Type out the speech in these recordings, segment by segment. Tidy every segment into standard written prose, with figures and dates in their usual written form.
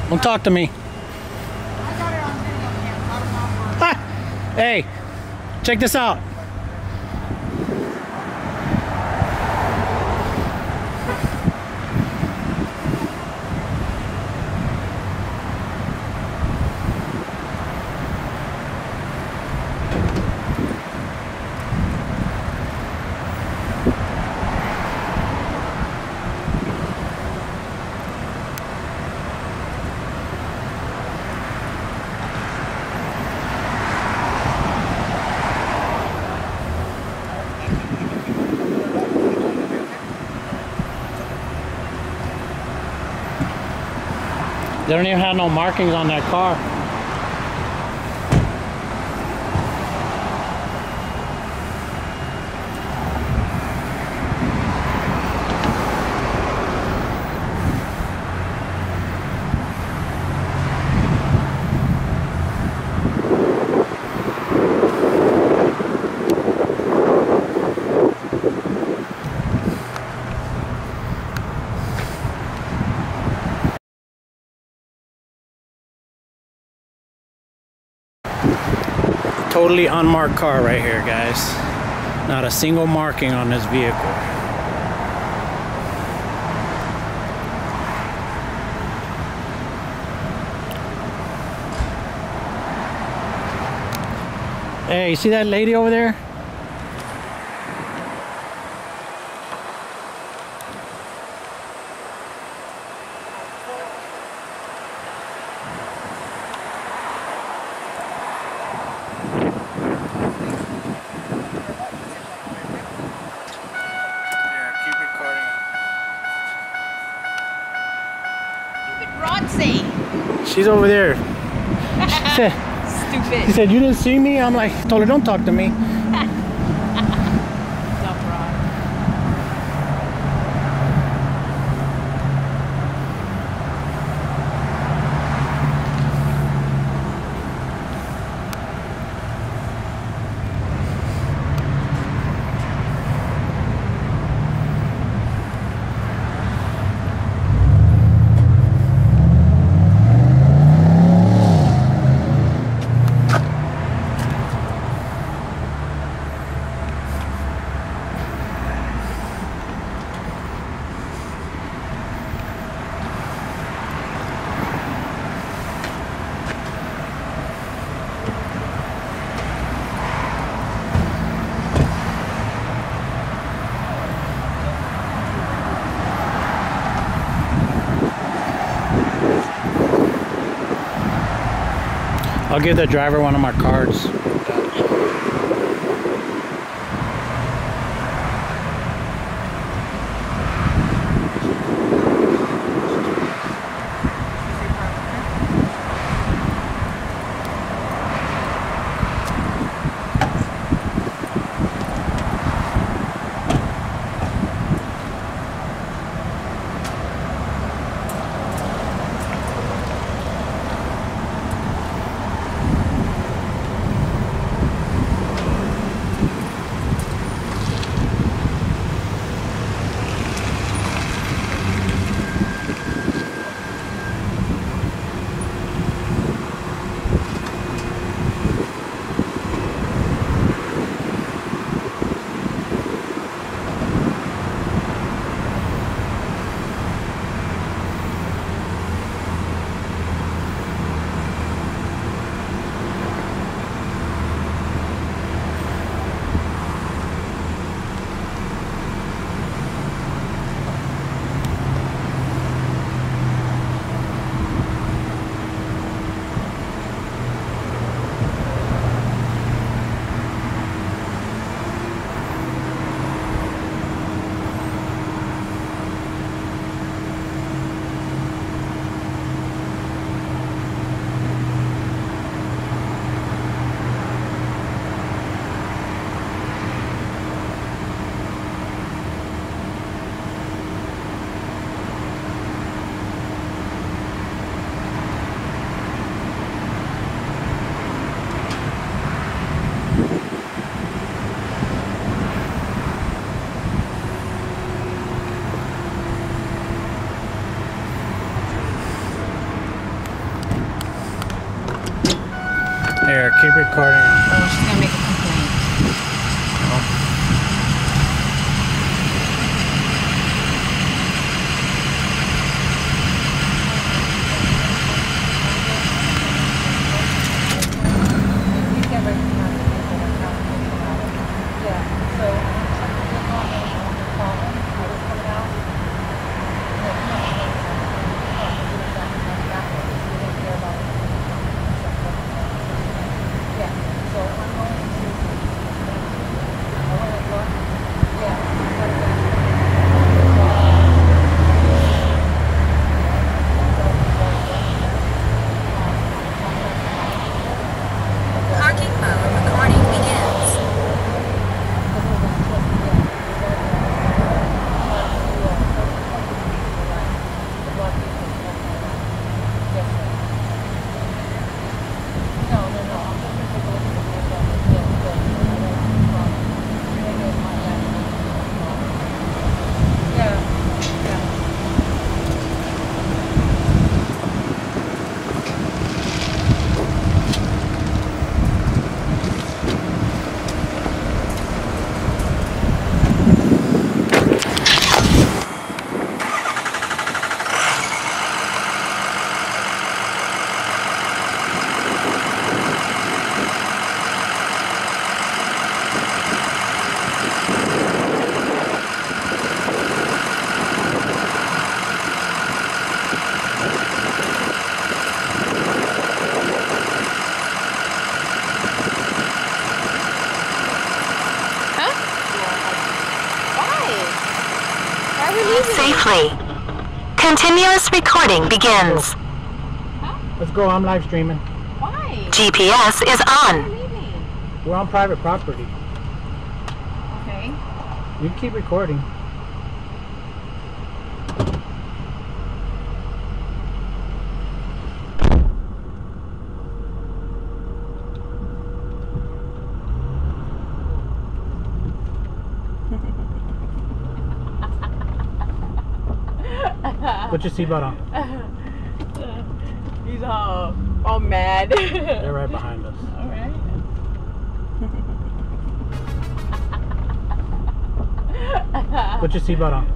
Don't talk to me. I got it on video, man. Got him off Ah! Hey, check this out. They don't even have no markings on that car. Totally unmarked car right here, guys. Not a single marking on this vehicle. Hey, you see that lady over there? She's over there. Stupid. She said, you didn't see me? I'm like, told her, don't talk to me. I'll give the driver one of my cards. there. Keep recording. Oh, she's gonna make a complaint. Safely. Continuous recording begins. Let's go. I'm live streaming. Why? GPS is on. Why are you leaving? We're on private property. Okay. You can keep recording. Put your seatbelt on. He's all mad. They're right behind us. Alright. Put your seatbelt on.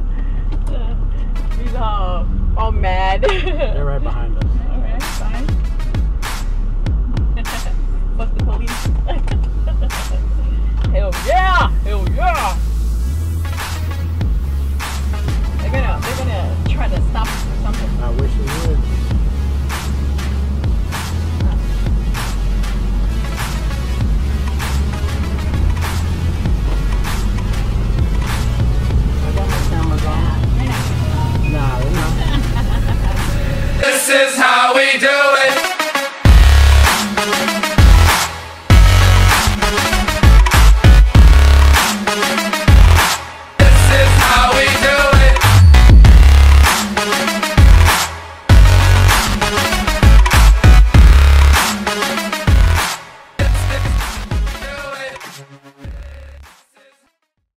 He's all mad. They're right behind us. Alright, fine. What's the police? Hell yeah!